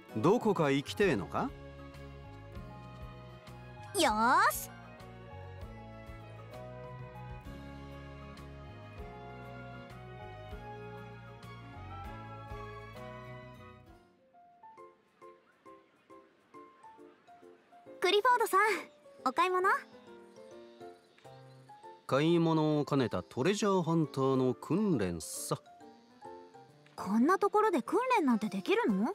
どこか行きてえのか？ よーし。クリフォードさん、お買い物？ 買い物を兼ねたトレジャーハンターの訓練さ。 こんなところで訓練なんてできるの？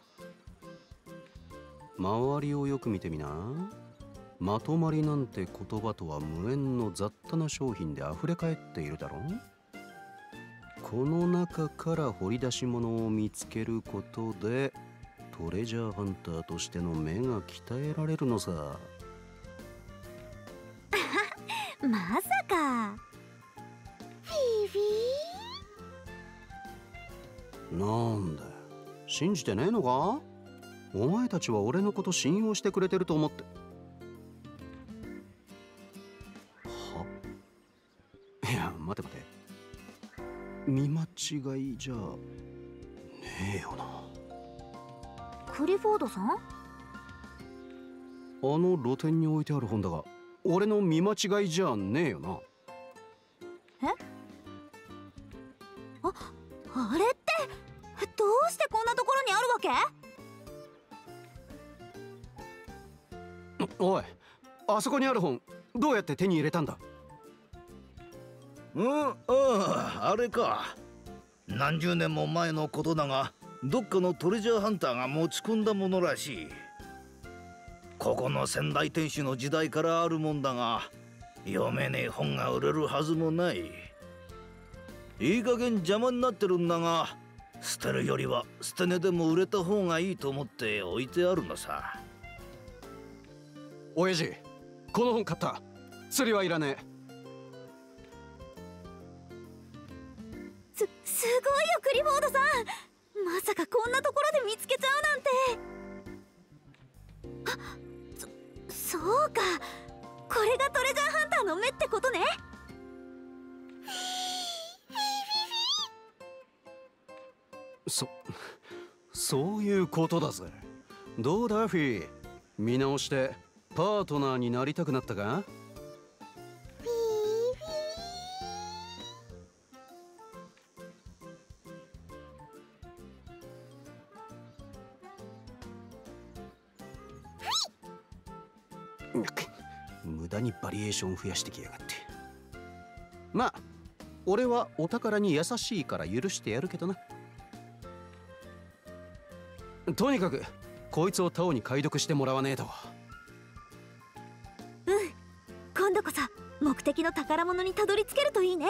周りをよく見てみな。まとまりなんて言葉とは無縁の雑多な商品で溢れ返っているだろう。この中から掘り出し物を見つけることでトレジャーハンターとしての目が鍛えられるのさ。 まさか。フィフィー。 なんだよ、信じてねえのか？お前たちは俺のこと信用してくれてると思って。はいや、待て待て、見間違いじゃねえよな。 クリフォードさん？ あの露店に置いてある本だが俺の見間違いじゃねえよな。 え？あれってどうしてこんなところにあるわけ？ おい、あそこにある本どうやって手に入れたんだ？ あれか。何十年も前のことだが、どっかのトレジャーハンターが持ち込んだものらしい。ここの先代店主の時代からあるもんだが、読めねえ本が売れるはずもない。いい加減邪魔になってるんだが、捨てるよりは捨て値でも売れた方がいいと思って置いてあるのさ。 親父、この本買った。釣りはいらねえ。 すごいよクリフォードさん。まさかこんなところで見つけちゃうなんて。そうか、これがトレジャーハンターの目ってことね。 そういうことだぜ。どうだフィー、見直してパートナーになりたくなったか？無駄にバリエーション増やしてきやがって。まあ俺はお宝に優しいから許してやるけどな。とにかくこいつをタオに解読してもらわねえと。 今度こそ目的の宝物にたどり着けるといいね。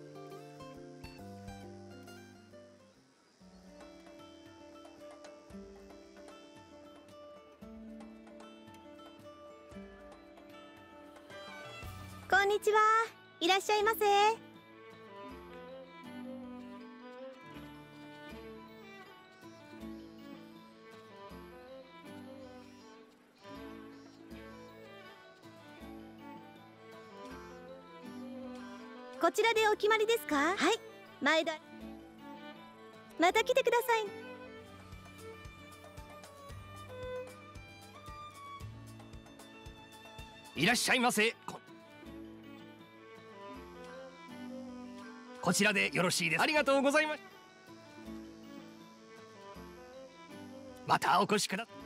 こんにちは。いらっしゃいませ。こちらでお決まりですか？はい、前田。また来てください。 いらっしゃいませ。こちらでよろしいです。ありがとうございます。またお越しください。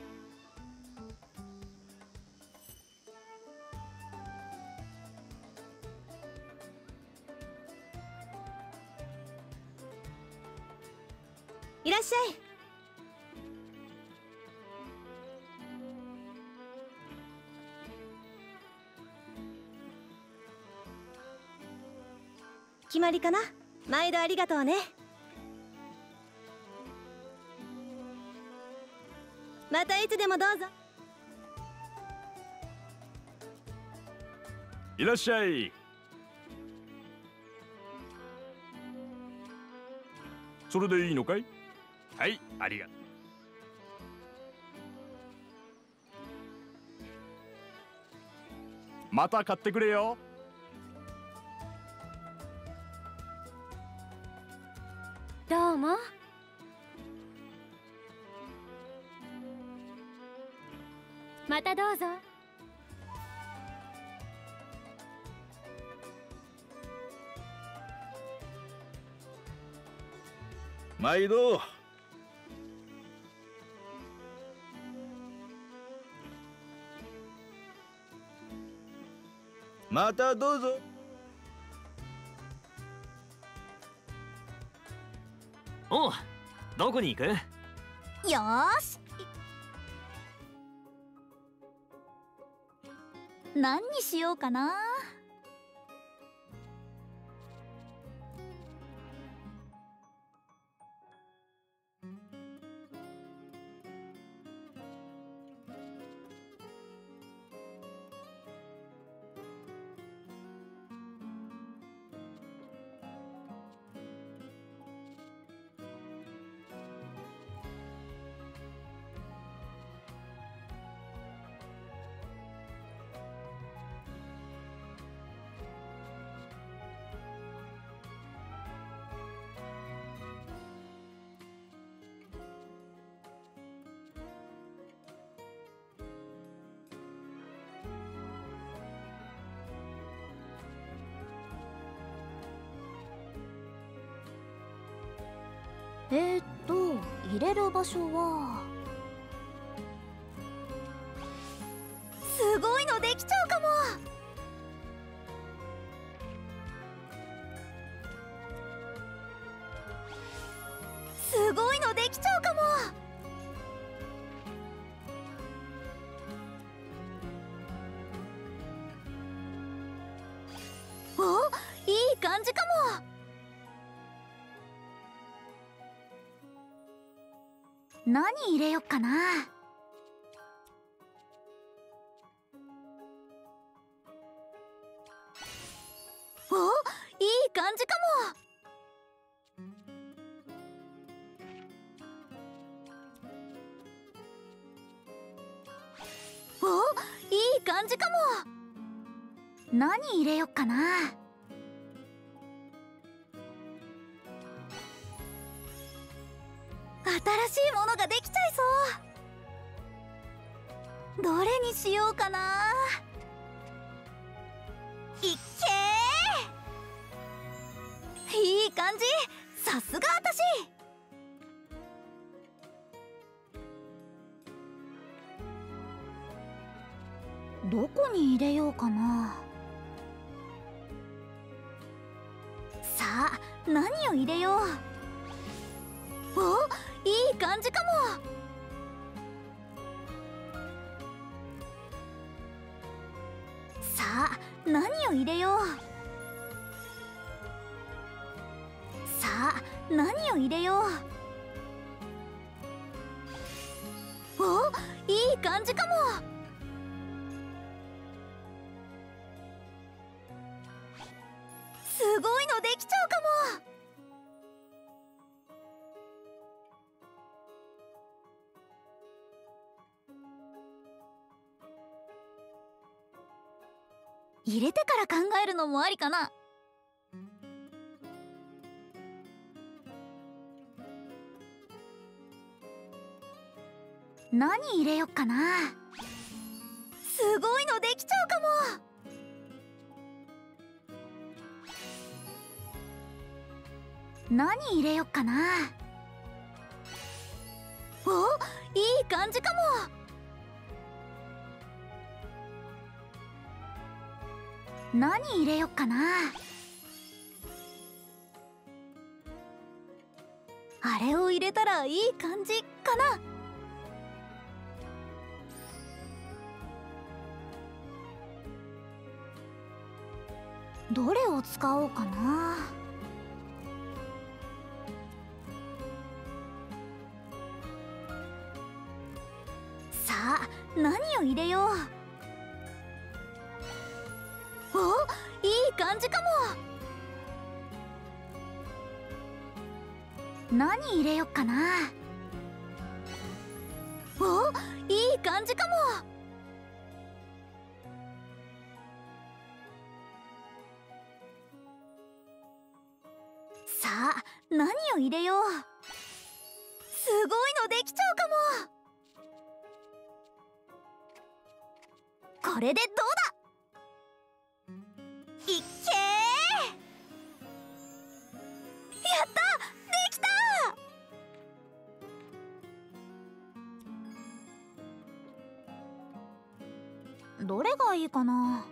いらっしゃい。決まりかな。毎度ありがとうね。またいつでもどうぞ。 いらっしゃい。それでいいのかい？はい、ありがとう。また買ってくれよ。 どうも。 またどうぞ。 毎度。またどうぞ。 おう、どこに行く？ よーし。何にしようかな。入れる場所はすごいのできちゃうかも。すごいのできちゃうかも。お、いい感じかも。何入れよっかな。お、いい感じかも。お、いい感じかも。何入れよっかな。新しいものができちゃいそう。どれにしようかな。いっけー、いい感じ。さすが私。どこに入れようかな。さあ、何を入れよう。お、いい感じかも。さあ、何を入れよう。さあ、何を入れよう。お、いい感じかも。すごいのできちゃうかも。入れてから考えるのもありかな。何入れよっかな。すごいのできちゃうかも。何入れよっかな。お、いい感じかも。何入れよっかな。あれを入れたらいい感じかな。どれを使おうかな。さあ、何を入れよう。お、いい感じかも。何入れよっかな。お、いい感じかも。さあ、何を入れよう。すごいのできちゃうかも。 これでどうだ。いっけー。やった、できた。どれがいいかな。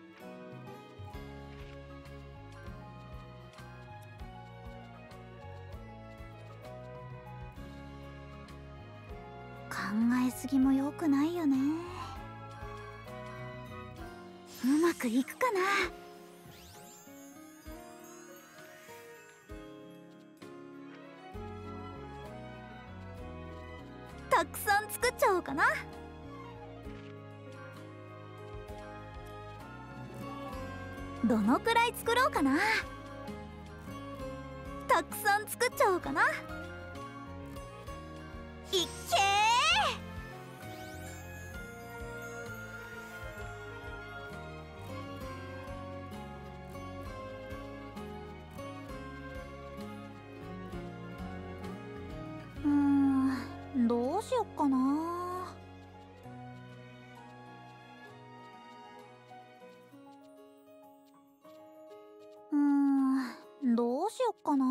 考えすぎも良くないよね。うまくいくかな。たくさん作っちゃおうかな。どのくらい作ろうかな。たくさん作っちゃおうかな。いっけー。どうしよっかな。どうしよっかな。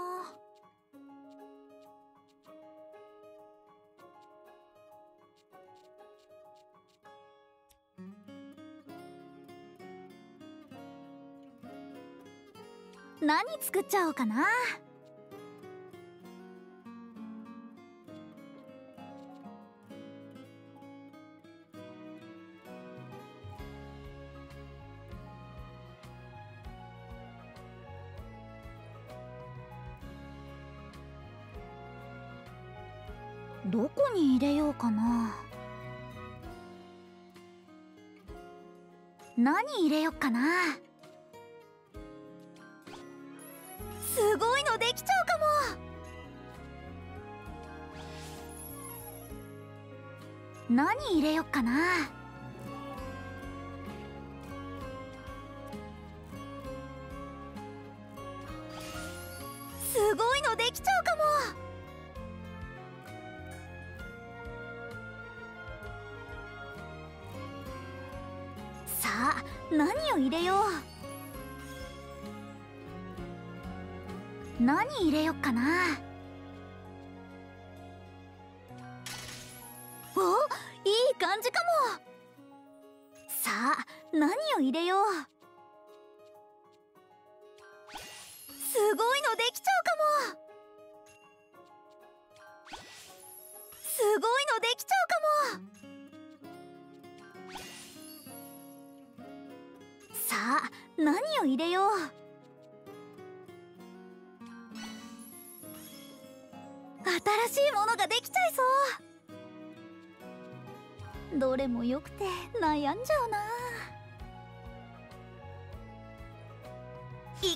何作っちゃおうかな。どこに入れようかな。何入れよっかな。すごいのできちゃうかも。何入れよっかな。すごいのできちゃうかも。さあ、何を入れよう。何入れよっかな。お、いい感じかも。さあ、何を入れよう。すごいのできちゃうかも。すごいのできちゃうかも。さあ、何を入れよう。新しいものができちゃいそう。どれもよくて悩んじゃうな。いっ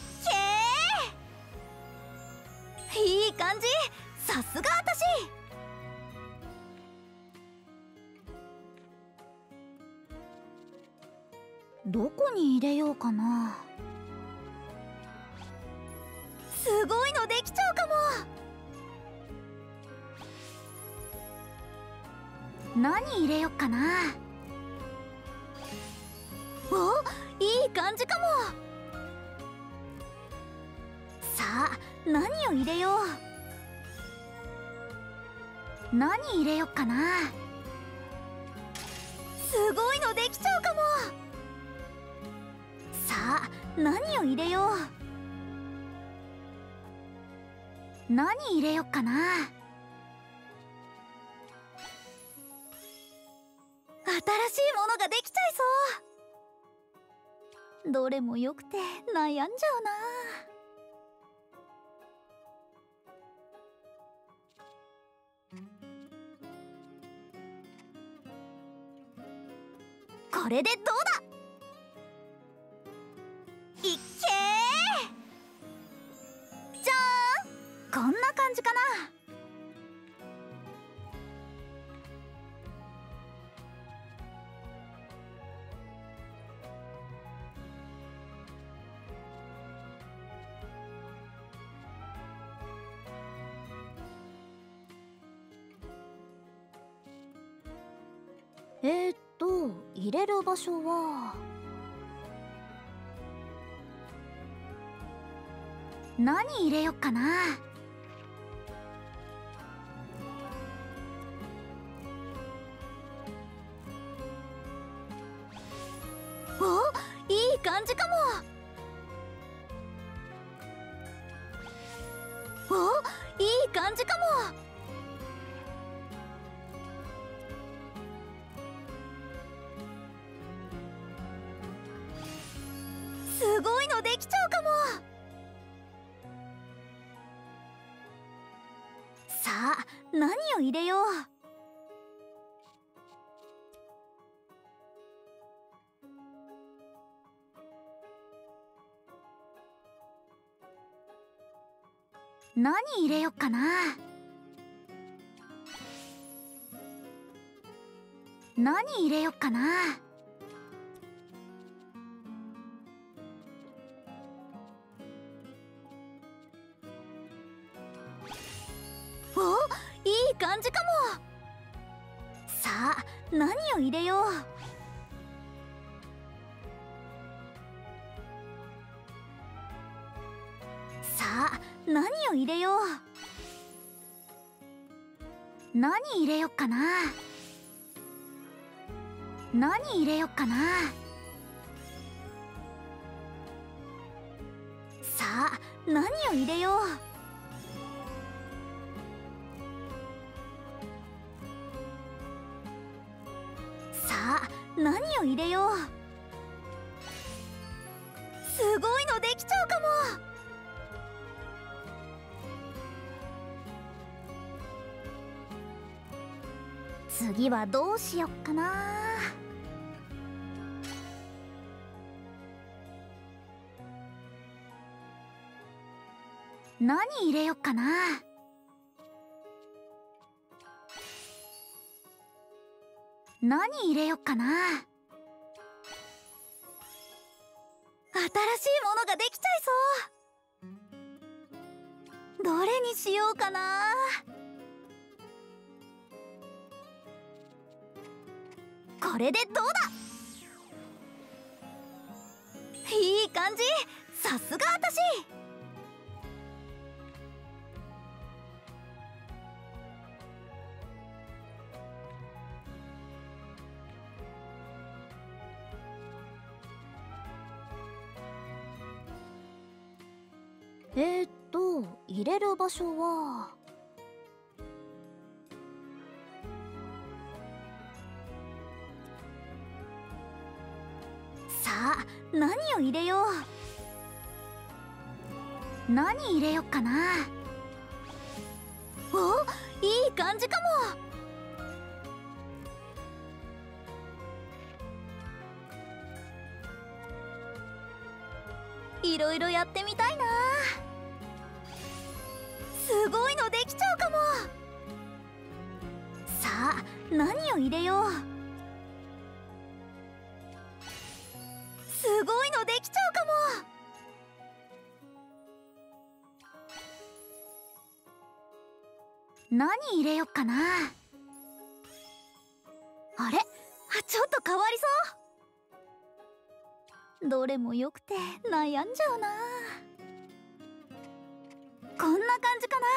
けー。いい感じ。さすがあたし。どこに入れようかな。すごいのできちゃうかも。何入れよっかな。お、いい感じかも。さあ、何を入れよう。何入れよっかな。すごいのできちゃうかも。さあ、何を入れよう。何入れよっかな。新しいものができちゃいそう。どれもよくて悩んじゃうな。これでどうだ。いっけー。じゃーん、こんな感じかな。 入れる場所は何入れよっかな。お、いい感じかも。お、いい感じかも。すごいのできちゃうかも。さあ、何を入れよう。何入れよっかな。何入れよっかな。お、いい感じかも。さあ、何を入れよう。さあ、何を入れよう。何入れよっかな。何入れよっかな。さあ、何を入れよう。さあ、何を入れよう。すごいのできちゃうかも。次はどうしよっかな。何入れよっかな。何入れよっかな。新しいものができちゃいそう。どれにしようかな。これでどうだ。いい感じ。さすが私。入れる場所はさあ、何を入れよう。何入れよっかな。お、いい感じかも。いろいろやってみたいな。すごいのできちゃうかも。さあ、何を入れよう。すごいのできちゃうかも。何入れよっかな。あれ、ちょっと変わりそう。どれもよくて悩んじゃうな。こんな感じかな。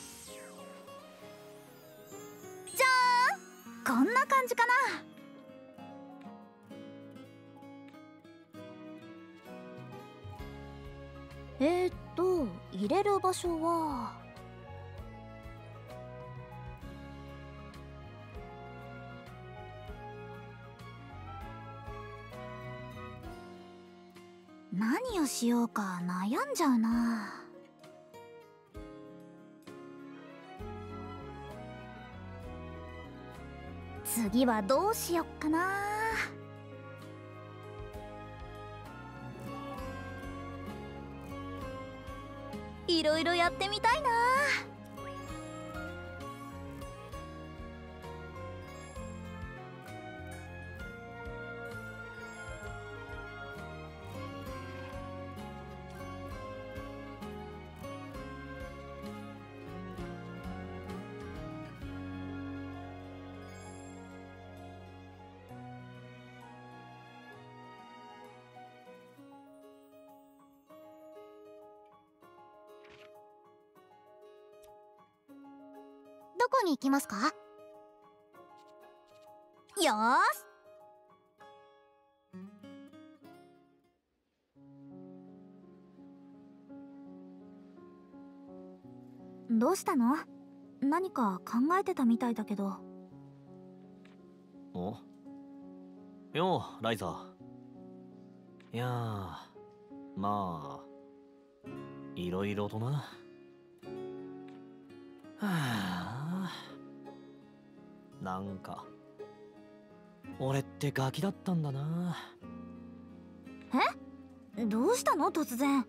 じゃーん、こんな感じかな。入れる場所は何をしようか悩んじゃうな。次はどうしよっかな。いろいろやってみたいな。 こに行きますか？よーし。どうしたの？何か考えてたみたいだけど。 おようライザー。いやー、まあいろいろとな。はあ、なんか俺ってガキだったんだな。 え？どうしたの突然。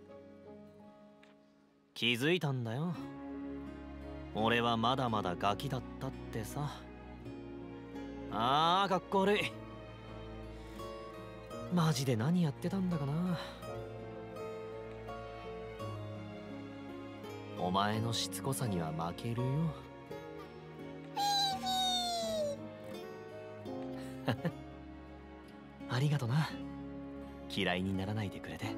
気づいたんだよ。俺はまだまだガキだったってさ。あー、かっこ悪い。マジで何やってたんだかな。お前のしつこさには負けるよ。ありがとな。嫌いにならないでくれて。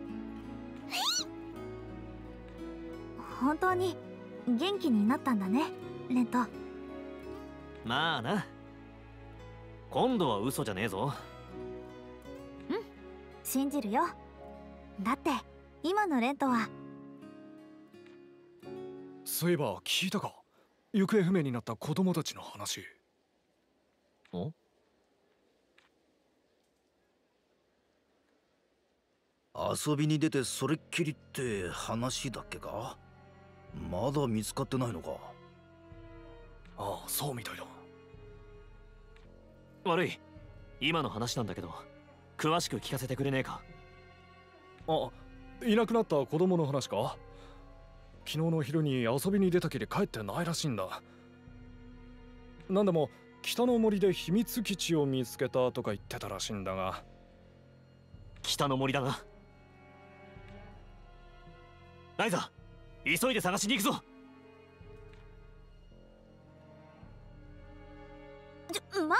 本当に元気になったんだね、レント。 まあな。今度は嘘じゃねえぞ。 うん、信じるよ。だって今のレントは。 そういえば聞いたか？行方不明になった子供たちの話。 お？ 遊びに出てそれっきりって話だっけか？まだ見つかってないのか？ ああ、そうみたいだ。 悪い、今の話なんだけど詳しく聞かせてくれねえか？ あ、いなくなった子供の話か？昨日の昼に遊びに出たきり帰ってないらしいんだ。なんでも北の森で秘密基地を見つけたとか言ってたらしいんだが。 北の森だな。ライザー、急いで探しに行くぞ。 待ってよレント、置いてか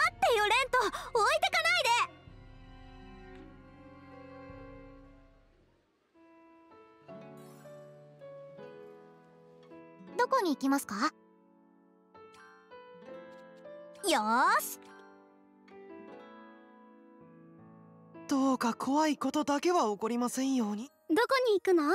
ないで。どこに行きますか？よーし。 どうか怖いことだけは起こりませんように。 どこに行くの？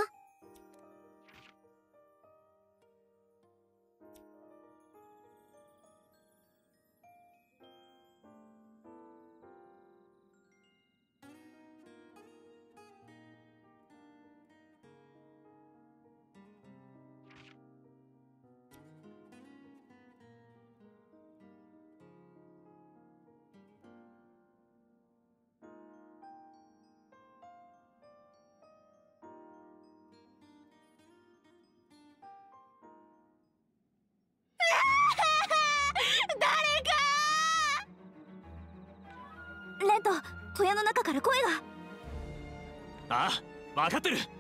レント、小屋の中から声が。 ああ、分かってる。 フ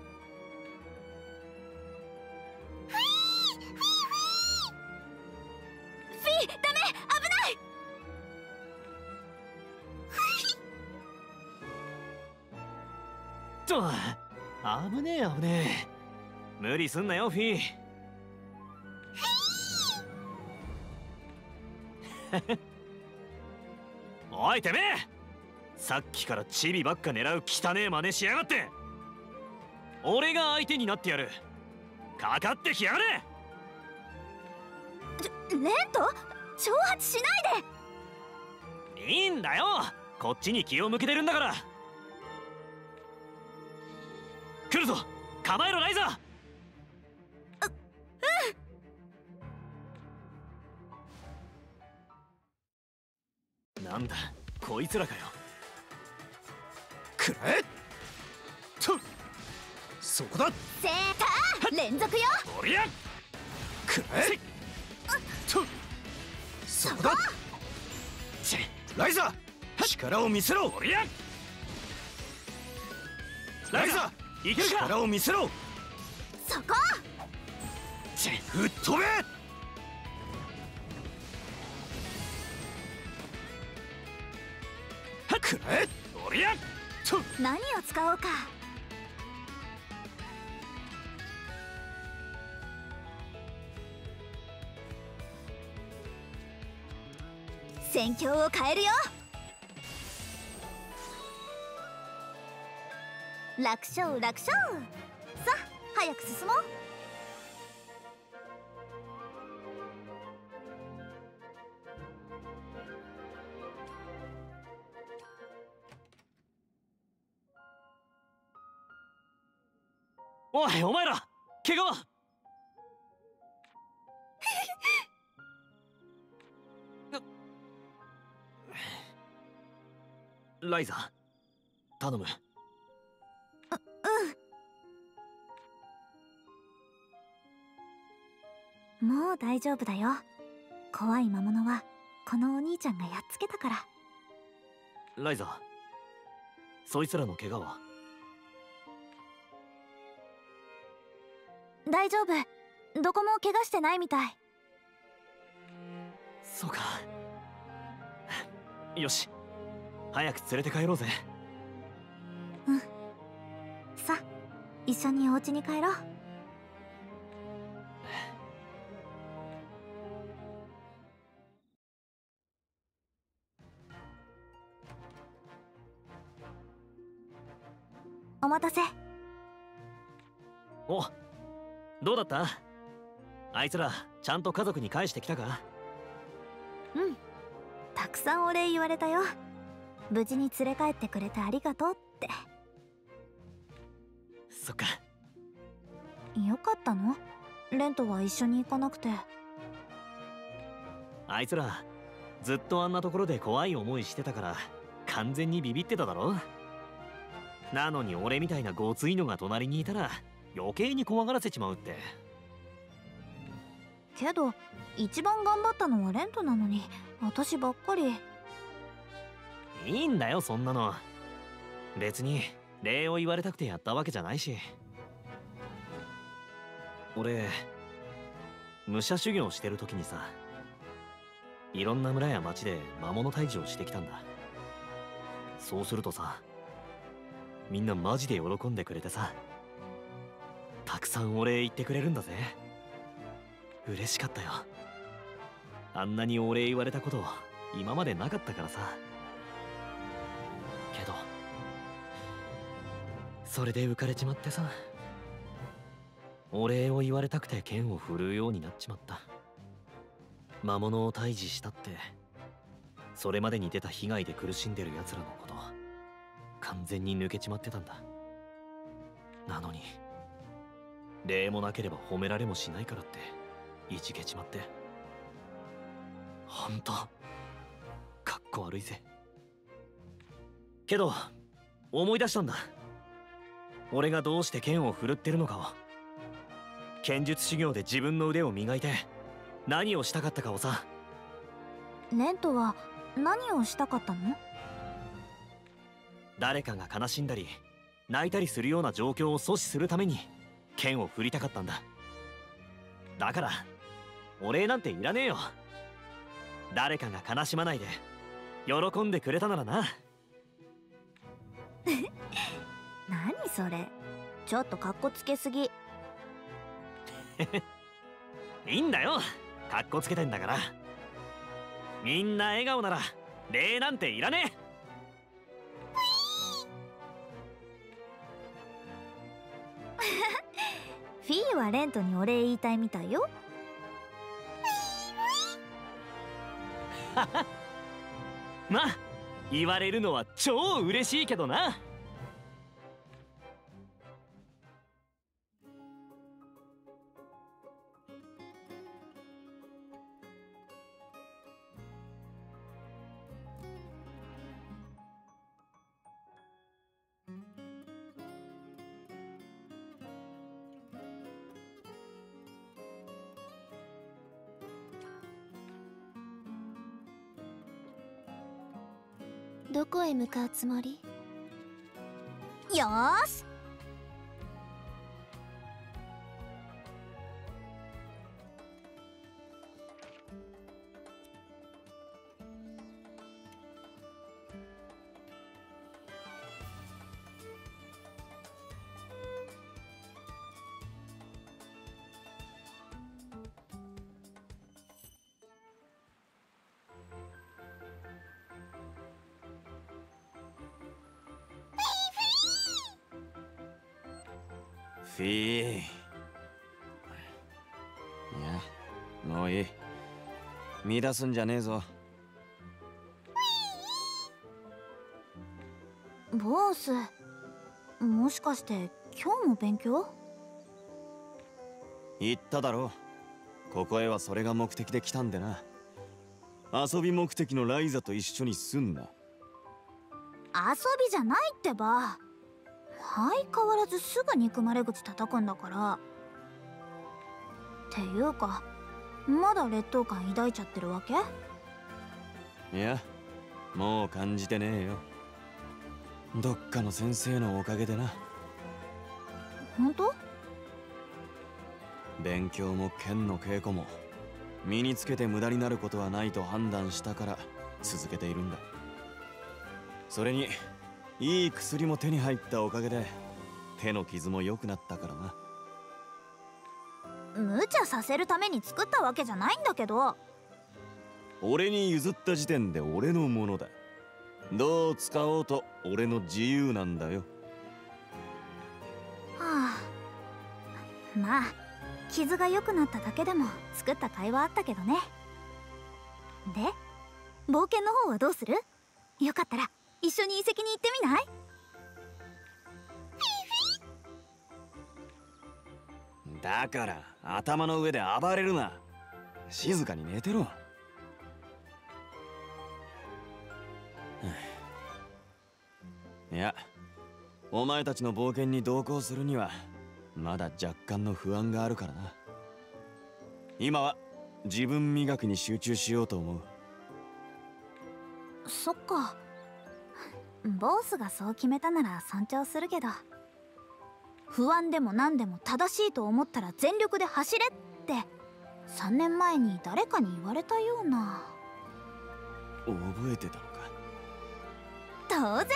ィー、ダメ、危ない。 と、危ねえ危ねえ。無理すんなよフィー。おいてめえ、さっきからチビばっか狙う汚え真似しやがって。俺が相手になってやる。かかってきやがれ。 レント、挑発しないで。 いいんだよ、こっちに気を向けてるんだから。来るぞ、構えろライザー。なんだこいつらかよ。 くれと、そこだ。 セーター連続よ。 おりゃくれと、そこだ。ライザー、力を見せろ。 おりゃライザー、 いけるか。 力を見せろ。 そこ。 吹っ飛べ。くれおりゃと、 何を使おうか。 戦況を変えるよ。楽勝楽勝。さあ早く進もう。 おい、お前ら怪我は？ライザ頼む。 もう大丈夫だよ。怖い魔物はこのお兄ちゃんがやっつけたから。 ライザそいつらの怪我は？ 大丈夫、どこも怪我してないみたい。 そうか。よし、早く連れて帰ろうぜ。 うん。さあ一緒にお家に帰ろう。お待たせ。 お、どうだった？あいつらちゃんと家族に返してきたか？ うん、たくさんお礼言われたよ。無事に連れ帰ってくれてありがとうって。 そっか。 よかったの？レントは一緒に行かなくて。 あいつらずっとあんなところで怖い思いしてたから完全にビビってただろ。なのに俺みたいなごついのが隣にいたら余計に怖がらせちまうって。 けど一番頑張ったのはレントなのに私ばっかり。 いいんだよそんなの。別に礼を言われたくてやったわけじゃないし。俺武者修行してる時にさ、いろんな村や町で魔物退治をしてきたんだ。そうするとさ、みんなマジで喜んでくれてさ、たくさんお礼言ってくれるんだぜ。嬉しかったよ。あんなにお礼言われたこと今までなかったからさ。けどそれで浮かれちまってさ、お礼を言われたくて剣を振るうようになっちまった。魔物を退治したってそれまでに出た被害で苦しんでる奴らのこと完全に抜けちまってたんだ。なのに礼もなければ褒められもしないからっていじけちまって、ほんとかっこ悪いぜ。けど思い出したんだ。俺がどうして剣を振るってるのかを。剣術修行で自分の腕を磨いて何をしたかったかをさ。 レントは何をしたかったの？ 誰かが悲しんだり泣いたりするような状況を阻止するために剣を振りたかったんだ。だからお礼なんていらねえよ。誰かが悲しまないで喜んでくれたならな。 何それ、ちょっとカッコつけすぎ。 いいんだよ、かっこつけてんだから。みんな笑顔なら礼なんていらねえ。 フィーはレントにお礼言いたいみたいよ。 まあ言われるのは超嬉しいけどな。 どこへ向かうつもり？ よーし。 フィー。いや、もういい。乱すんじゃねえぞ。 ボース、もしかして今日も勉強？ 言っただろ。ここへはそれが目的で来たんでな。遊び目的のライザと一緒にすんな。 遊びじゃないってば。相変わらずすぐ憎まれ口叩くんだから。っていうか、まだ劣等感抱いちゃってるわけ？ いや、もう感じてねえよ。どっかの先生のおかげでな。 本当？ 勉強も剣の稽古も身につけて無駄になることはないと判断したから続けているんだ。それにいい薬も手に入ったおかげで手の傷も良くなったからな。 無茶させるために作ったわけじゃないんだけど。 俺に譲った時点で俺のものだ。どう使おうと俺の自由なんだよ。 はあ、まあ傷が良くなっただけでも作った甲斐はあったけどね。で、冒険の方はどうする？よかったら一緒に遺跡に行ってみない？ だから頭の上で暴れるな。静かに寝てろ。いや、お前たちの冒険に同行するにはまだ若干の不安があるからな。今は自分磨きに集中しようと思う。 そっか。ボスがそう決めたなら尊重するけど、不安でも何でも正しいと思ったら全力で走れって3年前に誰かに言われたような。 覚えてたのか？ 当然。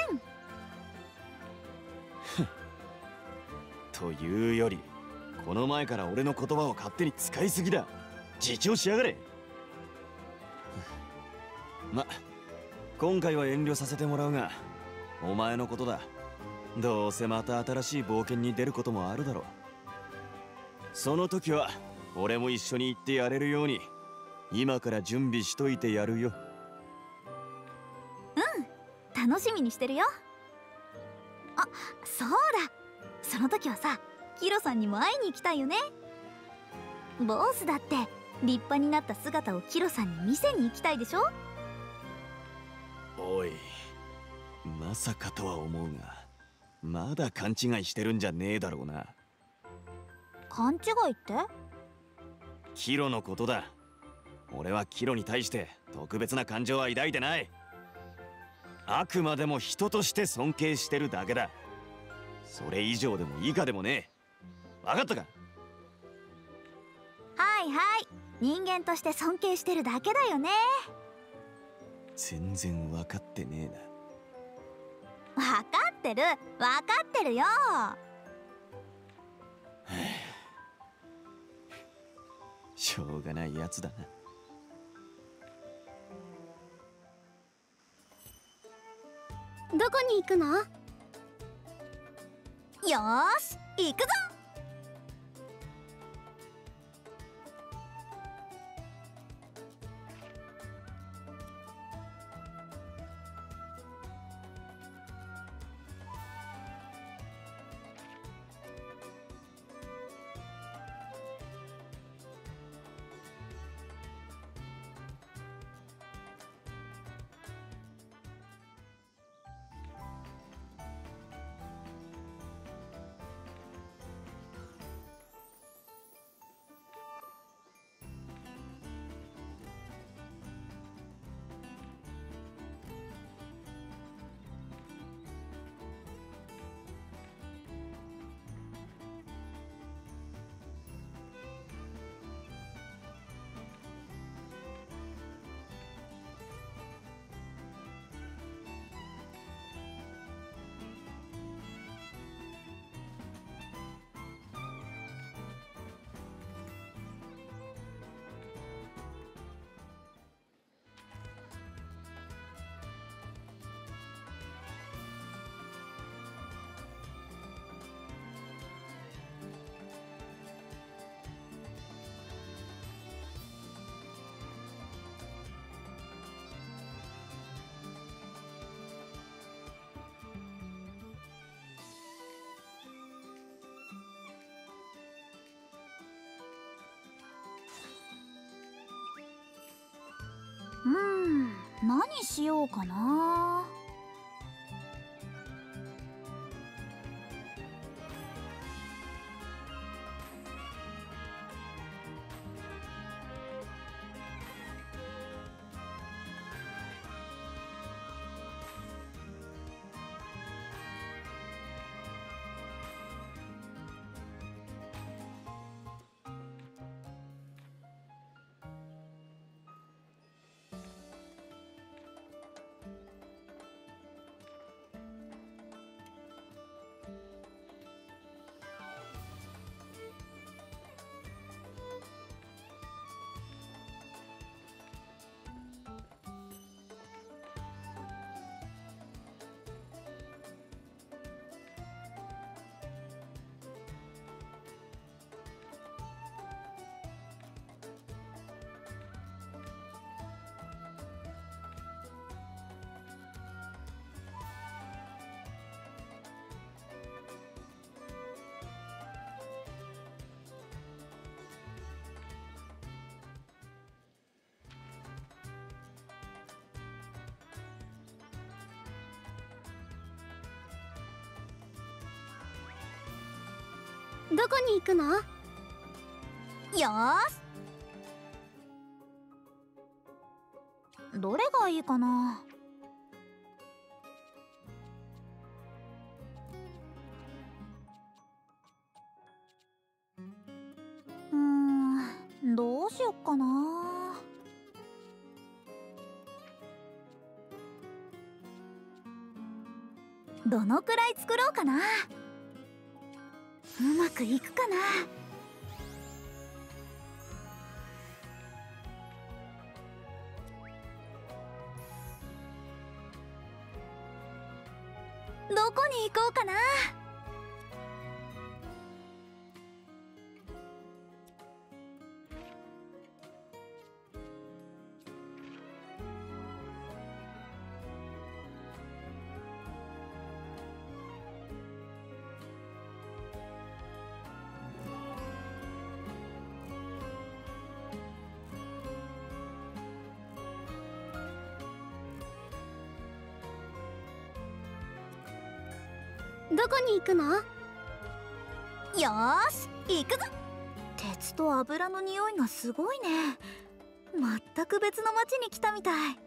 というより、この前から俺の言葉を勝手に使いすぎだ。自重しやがれ。ま、今回は遠慮させてもらうが、お前のことだ。どうせまた新しい冒険に出ることもあるだろう。その時は俺も一緒に行ってやれるように今から準備しといてやるよ。 うん、楽しみにしてるよ。あ、そうだ、その時はさ、キロさんにも会いに行きたいよね。ボスだって立派になった姿をキロさんに見せに行きたいでしょ。 おい、まさかとは思うが、まだ勘違いしてるんじゃねえだろうな。 勘違いって？ キロのことだ。俺はキロに対して特別な感情は抱いてない。あくまでも人として尊敬してるだけだ。それ以上でも以下でもねえ。分かったか？ はいはい、人間として尊敬してるだけだよね。 全然分かってねえな。 分かってる、分かってるよ。 しょうがないやつだな。 どこに行くの？よーし、行くぞ。 何しようかな。 どこに行くの？ よーし。どれがいいかな。どうしよっかな。どのくらい作ろうかな。うまくいくかな。どこに行こうかな。 どこに行くの？ よーし、行くぞ。鉄と油の匂いがすごいね。全く別の町に来たみたい。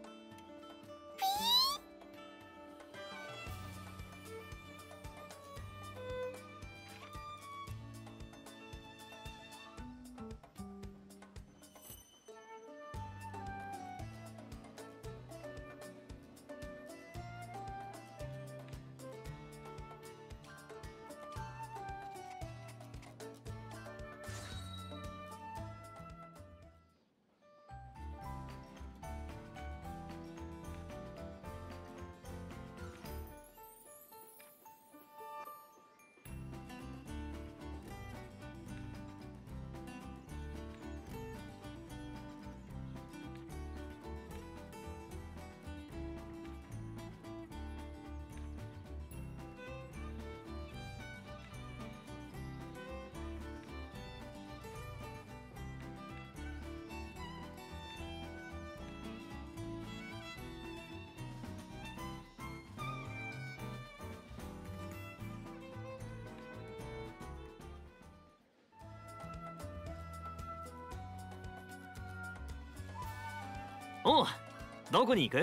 おう、どこに行く？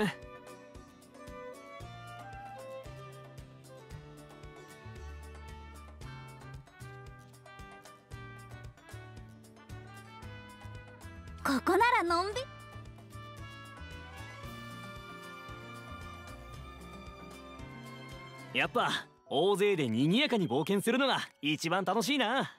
ここならのんびり。 やっぱ大勢で賑やかに冒険するのが一番楽しいな。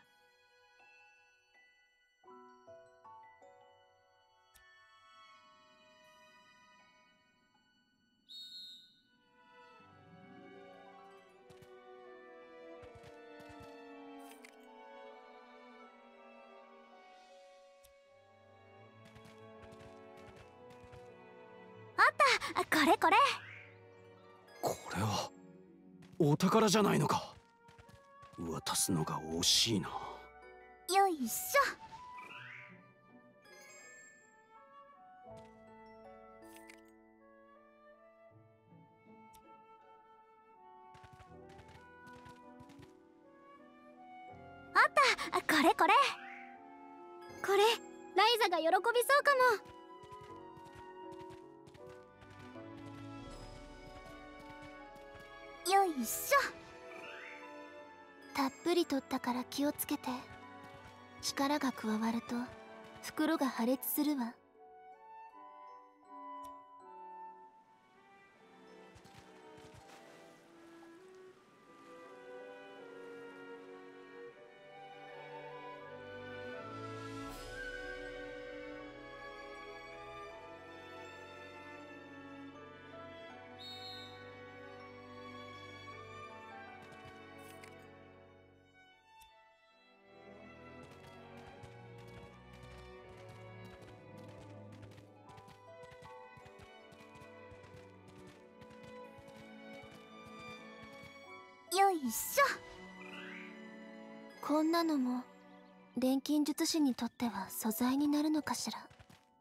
あ、これこれ。 これはお宝じゃないのか。渡すのが惜しいな。 よいしょ。 った。これこれ。 これライザが喜びそうかも。よいしょ。たっぷり取ったから気をつけて。力が加わると袋が破裂するわ。よいしょ。こんなのも錬金術師にとっては素材になるのかしら。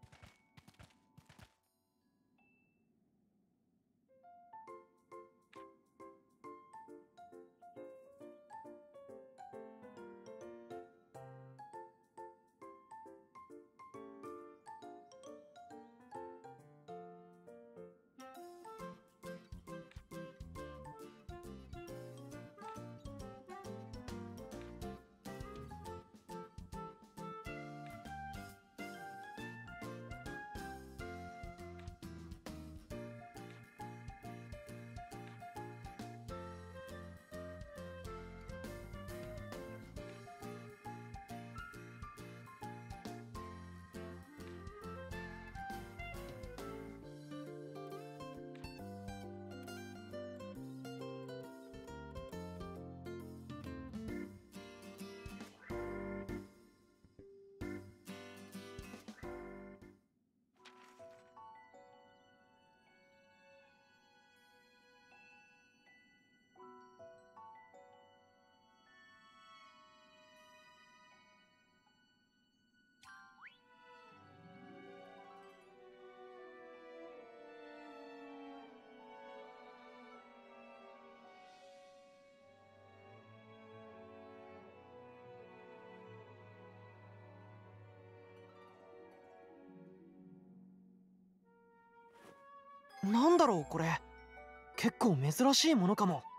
なんだろうこれ。結構珍しいものかも。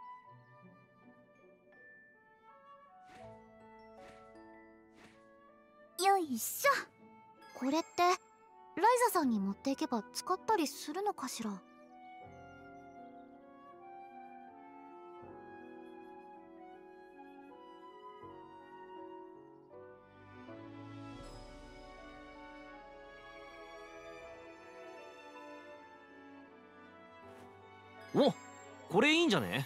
よいしょ。これってライザさんに持っていけば使ったりするのかしら。 お、これいいんじゃね？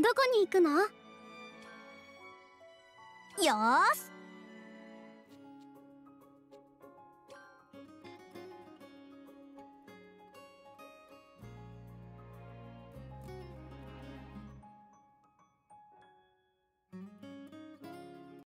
どこに行くの？ よーし、